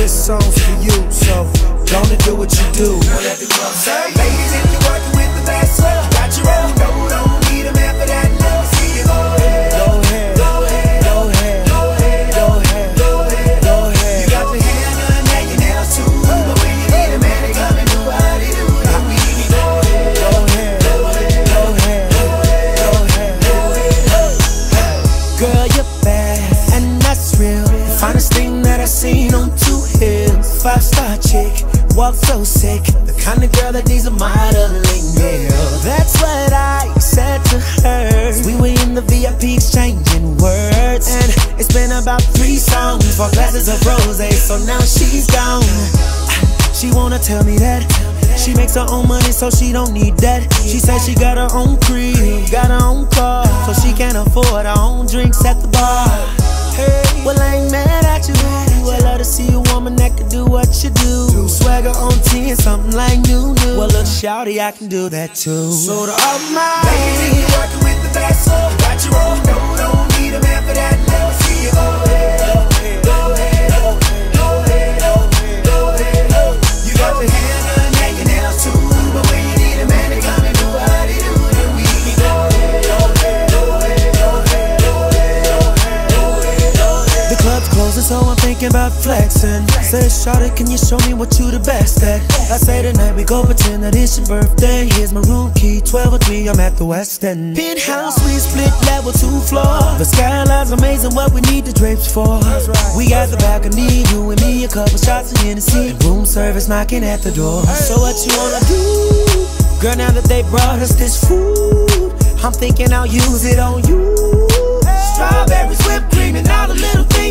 this song's for you, so don't do what you do. Let the club say, ladies, if you're working with the best, got your own dough, don't need a man for that love. See you go ahead, go ahead, go ahead, go ahead, go ahead, go ahead, go ahead, go ahead. You got your hair done and your nails too, but when you need a man to come and do what he do, then we can go ahead, go ahead, go ahead, go ahead, go ahead, go ahead. Girl, you're bad, and that's real. The finest thing that I seen on 2 hills. 5-star chick, walk so sick. The kind of girl that needs a modeling meal. That's what I said to her. We were in the VIP exchanging words, and it's been about 3 songs, 4 glasses of rosé, so now she's gone. She wanna tell me that she makes her own money, so she don't need that. She says she got her own crib, got her own car, so she can afford her own drinks at the bar. Hey, well, I ain't mad at you. I love to see a woman that can do what you do. Swagger on 10, something like new. Well, look, shawty, I can do that too. So to all my ladies, if you're working with the best, got your own dough, don't need a man for that love. See you go ahead, go ahead, go ahead, go ahead, go ahead. You got your hair done and your nails too, but when you need a man to come and do what he do, then we can go ahead, go ahead, go ahead, go ahead, go ahead, go ahead. The club's closing, so I'm thinking about flexing. Say, shawty, can you show me what you the best at? I say tonight we go pretend that it's your birthday. Here's my room key, 1203, I'm at the West End. Penthouse suite, split level, 2 floors. The skyline's amazing, what we need the drapes for. We got the balcony, you and me, a couple shots of Hennessy, and room service knocking at the door. So what you wanna do? Girl, now that they brought us this food, I'm thinking I'll use it on you. Strawberries, whipped cream, and all the little things